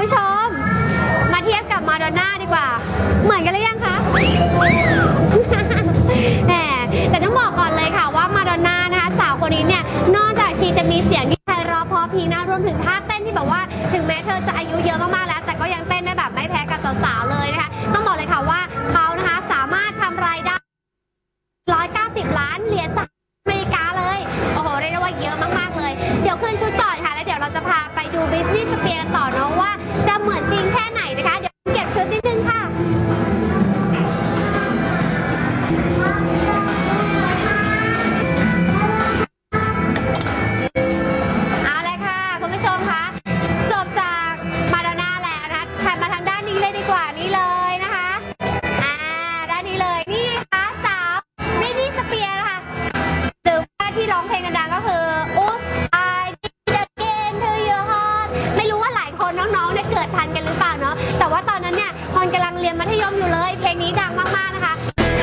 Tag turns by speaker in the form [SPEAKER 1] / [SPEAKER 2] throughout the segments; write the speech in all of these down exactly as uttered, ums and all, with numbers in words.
[SPEAKER 1] ผู้ชมมาเทียบกับมาดอนน่าดีกว่าเหมือนกันหรือยังคะแหมแต่ต้องบอกก่อนเลยค่ะว่ามาดอนน่านะคะสาวคนนี้เนี่ยนอกจากชีจะมีเสียงที่ไพเราะเพราะพริ้งนะรวมถึงท่าเต้นที่แบบว่าถึงแม้เธอจะอายุเยอะมากๆแล้วแต่ก็ยังเต้นได้แบบไม่แพ้กับสาวๆเลยนะคะต้องบอกเลยค่ะว่าเขานะคะสามารถทำรายได้หนึ่งร้อยเก้าสิบล้านเหรียญสหรัฐอเมริกาเลยโอ้โหเรียกได้ว่าเยอะมากๆเลยเดี๋ยวขึ้นชุดก่อนค่ะแล้วเดี๋ยวเราจะพาไปดูบริตนีย์สเปียร์ต่อเนาะว่าจะเหมือนจริงแค่ไหนนะคะเดี๋ยวเก็บชุดนิดนึงค่ะเอาเลยค่ะคุณผู้ชมคะจบจากมาดอนน่าแล้วนะคะถัดมาทางด้านนี้เลยดีกว่านี่เลยนะคะอ่าด้านนี้เลยนี่ค่ะสาวบริตนีย์สเปียร์นะคะหรือว่าที่ร้องเพลงดังๆก็คืออุ๊บI did it again to your heart ไม่รู้ว่าหลายคนน้องๆเนี่ยเกิดทันกันหรือเปล่าเนาะแต่ว่าตอนนั้นเนี่ยพรกำลังเรียนมัธยมอยู่เลยเพลงนี้ดังมากๆนะคะ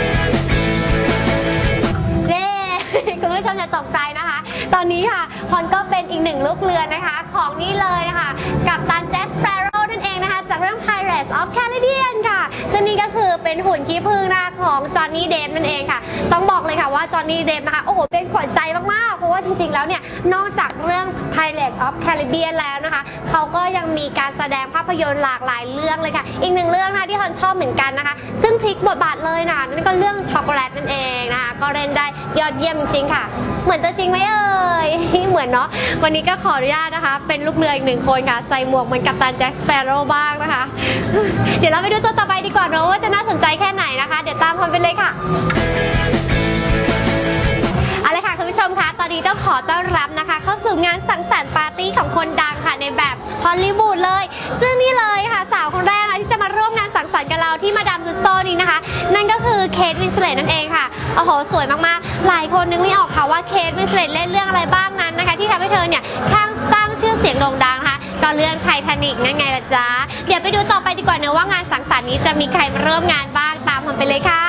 [SPEAKER 1] เด้คุณผู้ชมจะตกใจนะคะตอนนี้ค่ะพรก็เป็นอีกหนึ่งลูกเรือนะคะของนี่เลยนะคะกัปตันแจ็คสเปโร่นั่นเองนะคะจากเรื่อง Pirates of Caribbean ค่ะซึ่งนี่ก็คือเป็นหุ่นขี้ผึ้งนะคะของจอห์นนี่เดฟนั่นเองค่ะต้องบอกเลยค่ะว่าจอห์นนี่เดฟนะคะโอ้โหเป็นขวัญใจมากๆเพราะว่าจริงๆแล้วเนี่ยนอกจากเรื่อง Pirates of Caribbean แล้วนะคะเขาก็ยังมีการแสดงภาพยนตร์หลากหลายเรื่องเลยค่ะอีกหนึ่งเรื่องนะคะที่พรชอบเหมือนกันนะคะซึ่งพลิกบทบาทเลยนะนั่นก็เรื่องช็อกโกแลตนั่นเองนะคะก็เล่นได้ยอดเยี่ยมจริงค่ะเหมือนตัวจริงไหมเอ่ยเหมือนเนาะวันนี้ก็ขออนุญาตนะคะเป็นลูกเรืออีกหนึ่งคนค่ะใส่หมวกเหมือนกัปตันแจ็คสเปโร่บ้างนะคะเดี๋ยวเราไปดูตัวต่อไปดีกว่าเนาะว่าจะน่าสนใจแค่ไหนนะคะเดี๋ยวตามพรไปเลยค่ะเอาเลยค่ะคุณผู้ชมคะตอนนี้เจ้าขอต้อนรับนะคะเข้าสู่งานสังสรรค์ปาร์ตี้ของคนดังค่ะในแบบฮอลลีวูดเลยซึ่งนี่เลยค่ะสาวคนแรกนะที่จะมาร่วมงานสังสรรค์กับเราที่มาดามทุสโซนี้นะคะนั่นก็คือเคทวินสเลตนั่นเองค่ะโอ้โหสวยมากๆหลายคนนึกไม่ออกค่ะว่าเคทวินสเลตเล่นเรื่องอะไรบ้างนั้นนะคะที่ทำให้เธอเนี่ยช่างสร้างชื่อเสียงโด่งดังนะคะก็เรื่องไททานิกนั่นไงล่ะจ๊ะเดี๋ยวไปดูต่อไปดีกว่าเนอะว่างานสังสรรค์นี้จะมีใครมาร่วมงานบ้างตามผมไปเลยค่ะ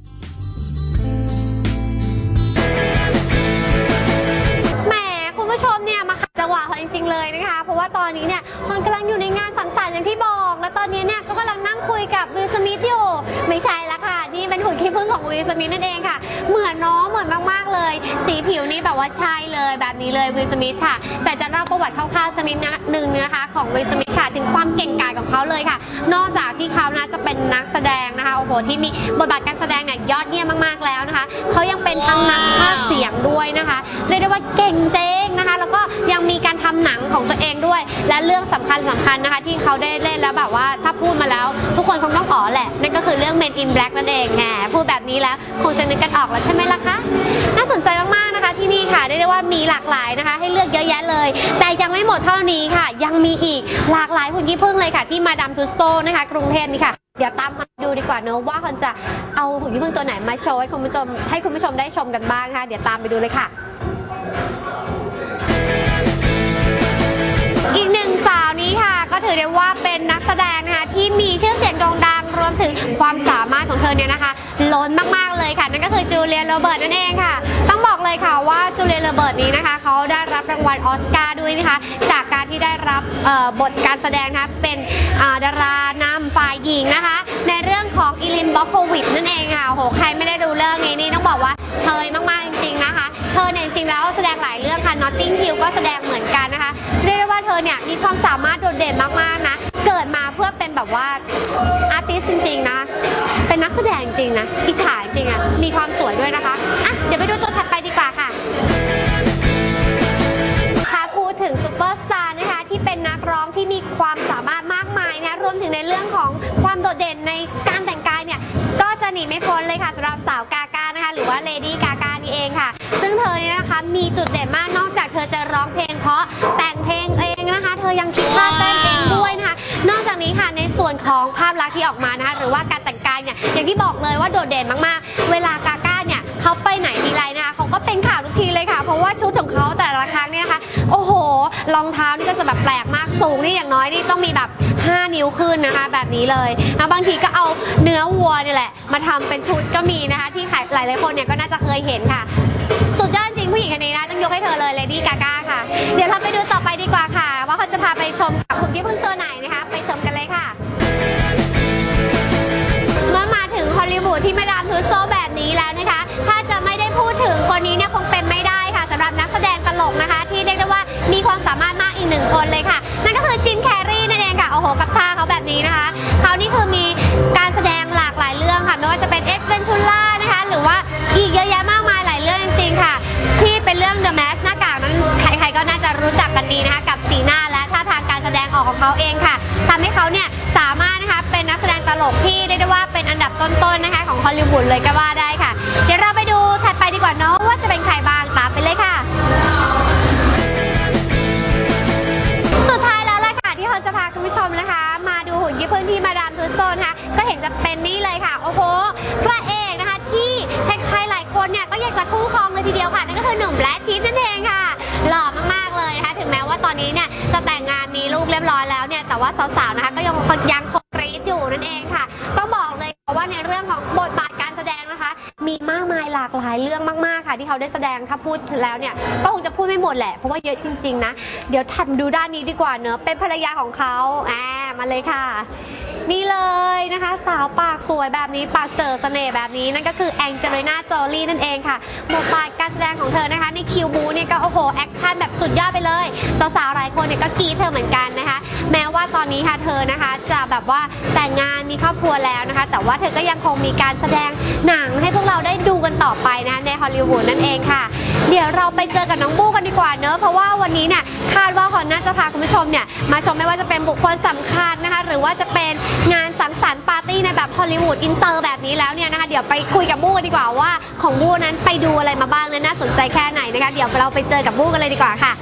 [SPEAKER 1] ผู้ชมเนี่ยมาขัดจังหวะเขาจริงๆเลยนะคะเพราะว่าตอนนี้เนี่ยพรกำลังอยู่ในงานสังสรรค์อย่างที่บอกและตอนนี้เนี่ยก็กำลังนั่งคุยกับวิลสมิธอยู่ไม่ใช่ละค่ะนี่เป็นหุ่นขี้ผึ้งของวิลสมิธนั่นเองค่ะเหมือนน้องเหมือนมากๆเลยสีผิวนี้แบบว่าใช่เลยแบบนี้เลยวิลสมิธค่ะแต่จะเล่าประวัติคร่าวๆสักนิดหนึ่งนะคะของวิลสมิธค่ะถึงความเก่งกาจของเขาเลยค่ะนอกจากที่เขานะจะเป็นนักแสดงนะคะโอ้โหที่มีบทบาทการแสดงเนี่ยยอดเยี่ยมมากๆแล้วนะคะเขายังเป็นทั้งนักพากย์เสียงด้วยนะคะเรียกได้ว่าเก่งเจ๊งนะคะแล้วก็ยังมีการทำหนังของตัวเองด้วยและเรื่องสำคัญสำคัญนะคะที่เขาได้เล่นแล้วแบบว่าถ้าพูดมาแล้วทุกคนคงต้องอ๋อแหละนั่นก็คือเรื่อง Men in Black นั่นเองแหมพูดแบบนี้แล้วคงจะนึกกันออกแล้วใช่ไหมล่ะคะน่าสนใจมากๆนะคะที่นี่ค่ะได้เรียกว่ามีหลากหลายนะคะให้เลือกเยอะแยะเลยแต่ยังไม่หมดเท่านี้ค่ะยังมีอีกหลากหลายหุ่นขี้ผึ้งเลยค่ะที่มาดามทุสโซนะคะกรุงเทพนี่ค่ะเดี๋ยวตามมาดูดีกว่าเนอะว่าคนจะเอาหุ่นขี้ผึ้งตัวไหนมาโชว์ให้คุณผู้ชมให้คุณผู้ชมได้ชมกันบ้างนะคะเดี๋ยวตามไปดูเลยค่ะอีกหนึ่งสาวนี้ค่ะก็ถือได้ว่าเป็นนักแสดงนะคะที่มีชื่อเสียงโด่งดังรวมถึงความสามารถของเธอเนี่ยนะคะล้นมากๆเลยค่ะนั่นก็คือจูเลียโรเบิร์ตนั่นเองค่ะต้องบอกเลยค่ะว่าจูเลียโรเบิร์ตนี้นะคะเขาได้รับรางวัลออสการ์ด้วยนะคะจากการที่ได้รับบทการแสดงนะคะเป็นดารานำฝ่ายหญิงนะคะในเรื่องของอิลิน บล็อกโควิดนั่นเองค่ะโอ้โหใครไม่ได้ดูเรื่องนี้นี่ต้องบอกว่าเชยมากๆจริงๆนะคะเธอเนี่ยจริงๆแล้วแสดงหลายเรื่องค่ะ Notting Hill ก็แสดงเหมือนกันนะคะเรียกได้ว่าเธอเนี่ยมีความสามารถโดดเด่นมากๆนะเกิดมาเพื่อเป็นแบบว่าอาร์ติสต์จริงๆนะเป็นนักแสดงจริงนะอิจฉาจริงอ่ะมีความสวยด้วยนะคะอ่ะเดี๋ยวไปดูตัวถัดไปดีกว่าค่ะถ้าพูดถึงซุปเปอร์สตาร์นะคะที่เป็นนักร้องที่มีความสามารถมากมายนะรวมถึงในเรื่องของความโดดเด่นในการแต่งกายเนี่ยก็จะหนีไม่พ้นเลยค่ะสำหรับสาวกากานะคะหรือว่าเลดี้กากานี่เองค่ะซึ่งเธอเนี่ยนะคะมีจุดเด่นมากนอกจากเธอจะร้องเพลงเพราะแต่งเพลงเองนะคะเธอยังคิดท่าเต้นเองด้วยนะคะนอกจากนี้ค่ะในส่วนของภาพลักษณ์ที่ออกมานะคะหรือว่าการแต่งกายเนี่ยอย่างที่บอกเลยว่าโดดเด่นมากๆเวลากาก้าเนี่ยเขาไปไหนทีไรนะคะเขาก็เป็นข่าวทุกทีเลยค่ะเพราะว่าชุดของเขาแต่ละครั้งเนี่ยนะคะโอ้โหรองเท้านี่ก็จะแบบแปลกมากสูงนี่อย่างน้อยนี่ต้องมีแบบห้านิ้วขึ้นนะคะแบบนี้เลยนะบางทีก็เอาเนื้อวัวนี่แหละมาทำเป็นชุดก็มีนะคะที่หลายๆคนเนี่ยก็น่าจะเคยเห็นค่ะสุดยอดจริงผู้หญิงคนนี้นะต้องยกให้เธอเลยเลดี้กาก้าค่ะเดี๋ยวเราไปดูต่อไปดีกว่าค่ะว่าเขาจะพาไปชมกับหุ่นขี้ผึ้งตัวไหนนะคะไปชมงคนเลยค่ะนั่นก็คือจินแครี่นั่นเองค่ะโอ้โหกับท่าเขาแบบนี้นะคะเขานี่คือมีการแสดงหลากหลายเรื่องค่ะไม่ว่าจะเป็นเอ็กเวนทูล่านะคะหรือว่าอีกเยอะแยะมากมายหลายเรื่องจริงๆค่ะที่เป็นเรื่อง The Mask หน้ากากนั้นใครๆก็น่าจะรู้จักกันดีนะคะกับสีหน้าและท่าทางการแสดงออกของเขาเองค่ะทำให้เขาเนี่ยสามารถนะคะเป็นนักแสดงตลกที่เรียกได้ว่าเป็นอันดับต้นๆนะคะของฮอลลีวูดเลยก็ว่าได้ค่ะเดี๋ยวเราไปดูถัดไปดีกว่าเนาะว่าจะเป็นใครบ้างตามไปเลยค่ะสุดท้ายแล้วล่ะค่ะที่เราจะพาคุณผู้ชมนะคะมาดูหุ่นขี้ผึ้งที่มาดามทุสโซนนะคะก็เห็นจะเป็นนี่เลยค่ะโอ้โหพระเอกนะคะที่ใครๆหลายคนเนี่ยก็อยากจะคู่ครองเลยทีเดียวค่ะนั่นก็คือหนุ่มแบรดพิตต์นั่นเองค่ะหล่อมากๆเลยนะคะถึงแม้ว่าตอนนี้เนี่ยจะแต่งงานมีลูกเรียบร้อยแล้วเนี่ยแต่ว่าสาวๆนะคะก็ยังยังคงกรี๊ดอยู่นั่นเองค่ะต้องบอกเลยว่าในเรื่องของบทบาทการแสดงนะคะมีมากมายหลากหลายเรื่องมากๆค่ะที่เขาได้แสดงถ้าพูดแล้วเนี่ยก็คงจะพูดไม่หมดแหละเพราะว่าเยอะจริงๆนะเดี๋ยวถัดดูด้านนี้ดีกว่าเนอะเป็นภรรยาของเขาอ่ามาเลยค่ะนี่เลยนะคะสาวปากสวยแบบนี้ปากเจอเสน่ห์แบบนี้นั่นก็คือแองเจลิน่าโจลี่นั่นเองค่ะบทบาทการแสดงของเธอนะคะในคิวบูเนี่ยก็โอ้โหแอคชั่นแบบสุดยอดไปเลยสาวๆหลายคนเนี่ยก็กรี๊ดเธอเหมือนกันนะคะแม้ว่าตอนนี้ค่ะเธอนะคะจะแบบว่าแต่งงานมีครอบครัวแล้วนะคะแต่ว่าเธอก็ยังคงมีการแสดงหนังให้พวกเราได้ดูกันต่อไปนะคะในฮอลลีวูดนั่นเองค่ะเดี๋ยวเราไปเจอกับน้องบู้กันดีกว่าเนอะเพราะว่าวันนี้เนี่ยคาดว่าเขาน่าจะพาคุณผู้ชมเนี่ยมาชมไม่ว่าจะเป็นบุคคลสำคัญนะคะหรือว่าจะเป็นงานสังสรรค์ปาร์ตี้ในแบบฮอลลีวูดอินเตอร์แบบนี้แล้วเนี่ยนะคะเดี๋ยวไปคุยกับบู้กันดีกว่าว่าของบู้นั้นไปดูอะไรมาบ้างนั้นน่าสนใจแค่ไหนนะคะเดี๋ยวเราไปเจอกับบู้กันเลยดีกว่าค่ะ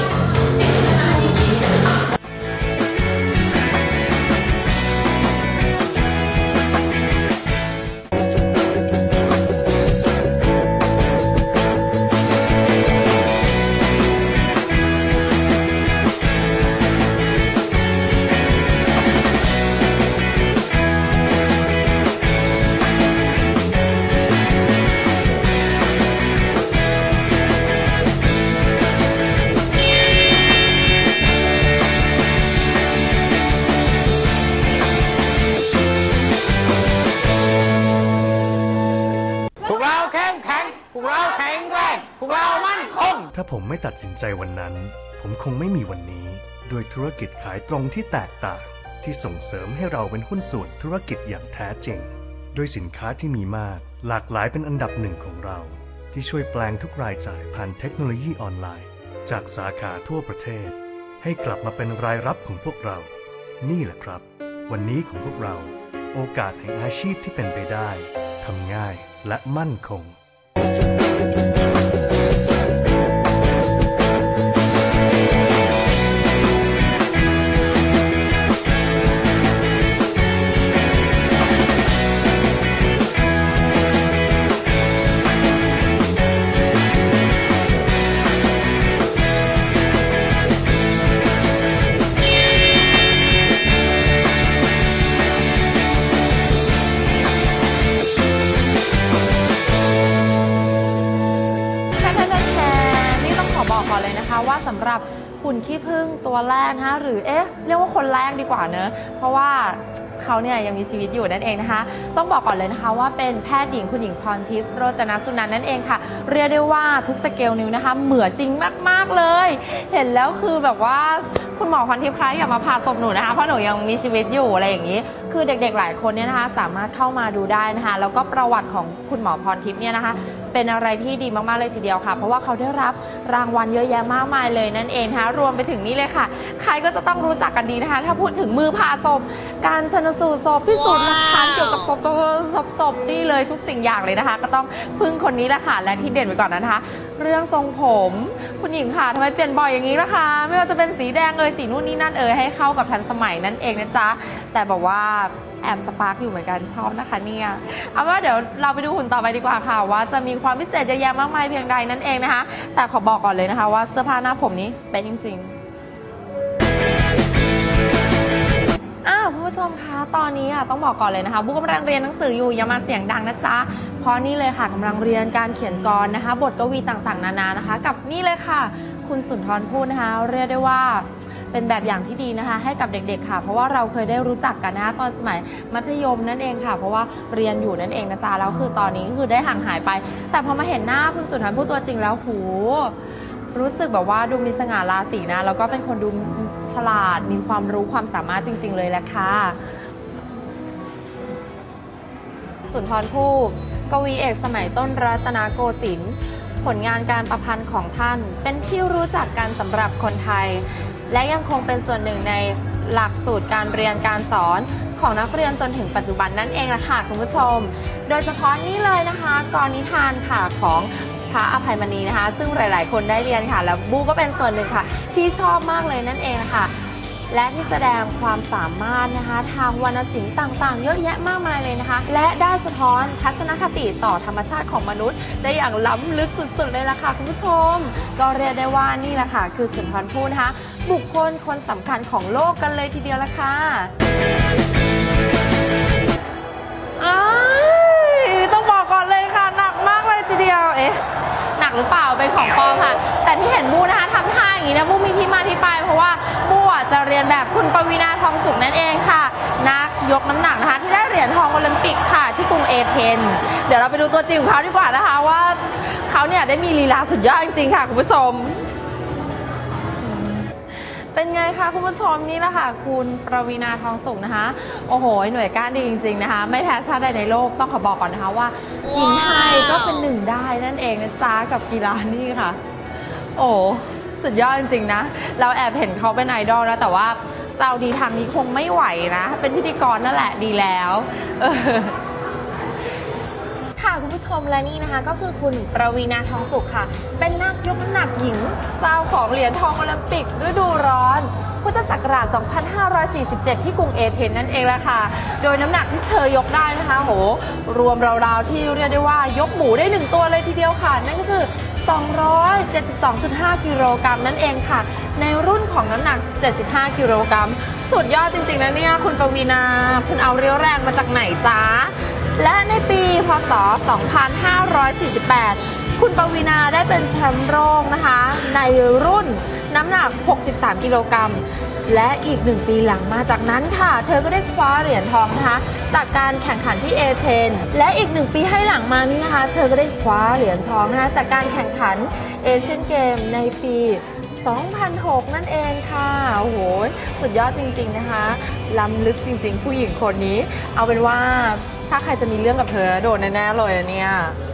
[SPEAKER 2] ถ้าผมไม่ตัดสินใจวันนั้นผมคงไม่มีวันนี้ด้วยธุรกิจขายตรงที่แตกต่างที่ส่งเสริมให้เราเป็นหุ้นส่วนธุรกิจอย่างแท้จริงด้วยสินค้าที่มีมากหลากหลายเป็นอันดับหนึ่งของเราที่ช่วยแปลงทุกรายจ่ายผ่านเทคโนโลยีออนไลน์จากสาขาทั่วประเทศให้กลับมาเป็นรายรับของพวกเรานี่แหละครับวันนี้ของพวกเราโอกาสแห่งอาชีพที่เป็นไปได้ทำง่ายและมั่นคง
[SPEAKER 3] ว่าสำหรับหุ่นขี้ผึ้งตัวแรกนะคะหรือเอ๊ะเรียกว่าคนแรกดีกว่าเนอะเพราะว่าเขาเนี่ยยังมีชีวิตอยู่นั่นเองนะคะต้องบอกก่อนเลยนะคะว่าเป็นแพทย์หญิงคุณหญิงพรทิพย์โรจนสุนันท์นั่นเองค่ะเรียกได้ว่าทุกสเกลนิ้วนะคะเหมือนจริงมากๆเลยเห็นแล้วคือแบบว่าคุณหมอพรทิพย์คะอย่ามาผ่าศพหนูนะคะเพราะหนูยังมีชีวิตอยู่อะไรอย่างนี้คือเด็กๆหลายคนเนี่ยนะคะสามารถเข้ามาดูได้นะคะแล้วก็ประวัติของคุณหมอพรทิพย์เนี่ยนะคะเป็นอะไรที่ดีมากๆเลยทีเดียวค่ะเพราะว่าเขาได้รับรางวัลเยอะแยะมากมายเลยนั่นเองนะคะรวมไปถึงนี่เลยค่ะใครก็จะต้องรู้จักกันดีนะคะถ้าพูดถึงมือผ่าศพการชันสูตรศพพิสูจน์หลักฐานเกี่ยวกับศพศพศพนี่เลยทุกสิ่งอย่างเลยนะคะก็ต้องพึ่งคนนี้แหละค่ะและที่เด่นไปก่อนนะคะเรื่องทรงผมคุณหญิงค่ะทำไมเปลี่ยนบ่อยอย่างนี้ล่ะคะไม่ว่าจะเป็นสีแดงเอ่ยสีนู่นนี่นั่นเอ่ยให้เข้ากับทันสมัยนั่นเองนะจ๊ะแต่บอกว่าแอบสปาร์กอยู่เหมือนกันชอบนะคะเนี่ยเอาว่าเดี๋ยวเราไปดูหุ่นต่อไปดีกว่าค่ะว่าจะมีความพิเศษเยอะแยะมากมายเพียงใดนั่นเองนะคะแต่ขอบอกก่อนเลยนะคะว่าเสื้อผ้าหน้าผมนี้เป็นจริงๆอ้าวคุณผู้ชมคะตอนนี้อ่ะต้องบอกก่อนเลยนะคะบุ๊กกำลังเรียนหนังสืออยู่อย่ามาเสียงดังนะจ๊ะเพราะนี่เลยค่ะกำลังเรียนการเขียนกลนะคะบทกวีต่างๆนานานะคะกับนี่เลยค่ะคุณสุนทรภู่นะคะเรียกได้ว่าเป็นแบบอย่างที่ดีนะคะให้กับเด็กๆค่ะเพราะว่าเราเคยได้รู้จักกันนะคะตอนสมัยมัธยมนั่นเองค่ะเพราะว่าเรียนอยู่นั่นเองนะจ๊ะแล้วคือตอนนี้คือได้ห่างหายไปแต่พอมาเห็นหน้าคุณสุนทรภู่ตัวจริงแล้วหูรู้สึกแบบว่าดูมีสง่าราศีนะแล้วก็เป็นคนดูฉลาดมีความรู้ความสามารถจริงๆเลยแหละค่ะสุนทรภู่กวีเอกสมัยต้นรัตนโกสินทร์ผลงานการประพันธ์ของท่านเป็นที่รู้จักกันสำหรับคนไทยและยังคงเป็นส่วนหนึ่งในหลักสูตรการเรียนการสอนของนักเรียนจนถึงปัจจุบันนั่นเองล่ะค่ะคุณผู้ชมโดยเฉพาะนี่เลยนะคะกรนิทานค่ะของพระอภัยมณีนะคะซึ่งหลายๆคนได้เรียนค่ะแล้วบูก็เป็นส่วนหนึ่งค่ะที่ชอบมากเลยนั่นเองนะคะและที่แสดงความสามารถนะคะทางวรรณศิลป์ต่างๆเยอะแยะมากมายเลยนะคะและได้สะท้อนทัศนคติต่อธรรมชาติของมนุษย์ได้อย่างล้ำลึกสุดๆเลยล่ะค่ะคุณผู้ชมก็เรียกได้ว่านี่แหละค่ะคือสุนทรภู่นะคะบุคคลคนสำคัญของโลกกันเลยทีเดียวละค่ะต้องบอกก่อนเลยค่ะหนักมากเลยทีเดียวเอ๊ะหนักหรือเปล่าเป็นของปลอมค่ะแต่ที่เห็นบูนะคะทำท่าอย่างนี้นะบูมีที่มาที่ไปเพราะว่าบูจะเรียนแบบคุณปวีณาทองสุขนั่นเองค่ะนักยกน้ำหนักนะคะที่ได้เหรียญทองโอลิมปิกค่ะที่กรุงเอเธนส์เดี๋ยวเราไปดูตัวจริงของเขาดีกว่านะคะว่าเขาเนี่ยได้มีลีลาสุดยอดจริงๆค่ะคุณผู้ชมเป็นไงคะคุณผู้ชมนี่แหละค่ะคุณปวีณาทองสุขนะคะโอ้โหหน่วยก้านดีจริงๆนะคะไม่แพ้ชาติใดในโลกต้องขอบอกก่อนนะคะว่าหญิงไทยก็เป็นหนึ่งได้นั่นเองนะจ๊ะกับกีฬานี่ค่ะโอ้สุดยอดจริงๆนะเราแอบเห็นเขาเป็นไอดอลแล้วแต่ว่าเจ้าดีทางนี้คงไม่ไหวนะเป็นพิธีกรนั่นแหละดีแล้วเออค่ะคุณผู้ชมและนี่นะคะก็คือคุณปวีณาทองสุขค่ะเป็นนักยกน้ำหนักหญิงเจ้าของเหรียญทองโอลิมปิกฤดูร้อนพุทธศักราช สองพันห้าร้อยสี่สิบเจ็ด ที่กรุงเอเธนส์นั่นเองแหละค่ะโดยน้ำหนักที่เธอยกได้นะคะโหรวมราวๆที่เรียกได้ว่ายกหมูได้หนึ่งตัวเลยทีเดียวค่ะนั่นก็คือสองร้อยเจ็ดสิบสองจุดห้า กิโลกรัมนั่นเองค่ะในรุ่นของน้ำหนักเจ็ดสิบห้ากิโลกรัมสุดยอดจริงๆนะเนี่ยคุณปวีณาคุณเอาเรี่ยวแรงมาจากไหนจ๊ะและในปีพ.ศ. สองพันห้าร้อยสี่สิบแปด คุณปวีณาได้เป็นแชมป์โลกนะคะในรุ่นน้ำหนักหกสิบสามกิโลกรัมและอีกหนึ่งปีหลังมาจากนั้นค่ะเธอก็ได้คว้าเหรียญทองนะคะจากการแข่งขันที่เอเธนส์และอีกหนึ่งปีให้หลังมานี้นะคะเธอก็ได้คว้าเหรียญทองนะคะจากการแข่งขันเอเชียนเกมในปีสองพันหกนั่นเองค่ะโอ้โหสุดยอดจริงๆนะคะล้ำลึกจริงๆผู้หญิงคนนี้เอาเป็นว่าถ้าใครจะมีเรื่องกับเธอโดนแน่ๆเลยเนี่ย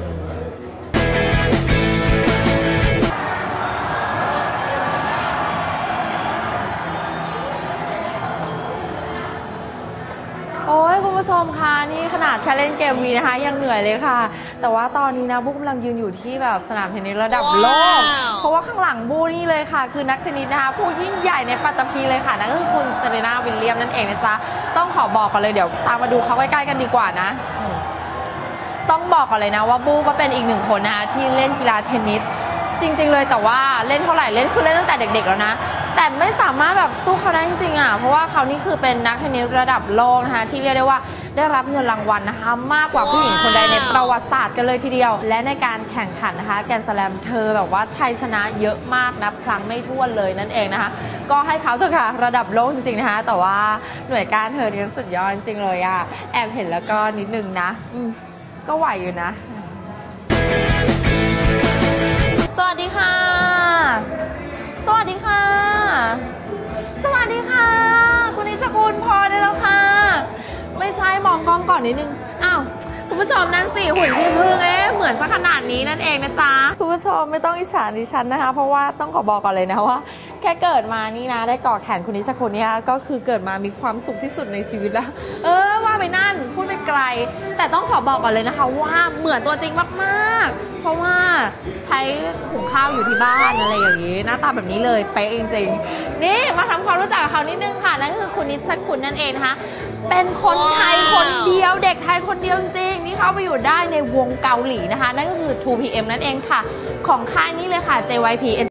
[SPEAKER 3] โอ้ยคุณผู้ชมคะนี่ขนาดแค่เล่นเกมวีนะคะยังเหนื่อยเลยค่ะแต่ว่าตอนนี้นะบูกำลังยืนอยู่ที่แบบสนามเทนนิสระดับโลก wow. เพราะว่าข้างหลังบูนี่เลยค่ะคือนักเทนนิสนะคะผู้ยิ่งใหญ่ในปัตตภีเลยค่ะนั่นก็คือคุณเซเรนาวิลเลียมนั่นเองนะจ๊ะต้องขอบอกกันเลยเดี๋ยวตามมาดูเขาใกล้ๆกันดีกว่านะต้องบอกก่อนเลยนะว่าบูก็เป็นอีกหนึ่งคนนะคะที่เล่นกีฬาเทนนิสจริงๆเลยแต่ว่าเล่นเท่าไหร่เล่นคือเล่นตั้งแต่เด็กๆแล้วนะแต่ไม่สามารถแบบสู้เขาได้จริงๆอ่ะเพราะว่าเขานี่คือเป็นนักเทนนิสระดับโลกนะคะที่เรียกได้ว่าได้รับเงินรางวัลนะคะมากกว่าผู้หญิงคนใดในประวัติศาสตร์กันเลยทีเดียวและในการแข่งขันนะคะแกรนด์สแลมเธอแบบว่าชัยชนะเยอะมากนับครั้งไม่ถ้วนเลยนั่นเองนะคะก็ให้เขาเถอะค่ะระดับโลกจริงๆนะคะแต่ว่าหน่วยการเธอเนี่ยสุดยอดจริงๆเลยอ่ะแอบเห็นแล้วก็นิดนึงนะก็ไหวอยู่นะสวัสดีค่ะสวัสดีค่ะสวัสดีค่ะคุณนิจคุณพอได้แล้วค่ะไม่ใช่มองกล้องก่อนนิดนึงอ้าวคุณผู้ชมนั่นสิหุ่นที่พึ่งเอ๊ะเหมือนซะขนาดนี้นั่นเองนะจ๊ะคุณผู้ชมไม่ต้องอิจฉาดิฉันนะคะเพราะว่าต้องขอบอกก่อนเลยนะว่าแค่เกิดมานี่นะได้กอดแขนคุณนิจคุณเนี่ยก็คือเกิดมามีความสุขที่สุดในชีวิตแล้วเออว่าไปนั่นพูดไปไกลแต่ต้องขอบอกก่อนเลยนะคะว่าเหมือนตัวจริงมากๆเพราะว่าใช้หุงข้าวอยู่ที่บ้านอะไรอย่างนี้หน้าตาแบบนี้เลยเป๊ะจริงๆนี่มาทำความรู้จักกับเขานิดนึงค่ะนั่นก็คือคุณนิจคุณนั่นเองนะคะเป็นคนไทยคนเดียวเด็กไทยคนเดียวจริงๆนี่เขาไปอยู่ได้ในวงเกาหลีนะคะนั่นก็คือ ทู พี เอ็ม นั่นเองค่ะของค่ายนี้เลยค่ะ เจ วาย พี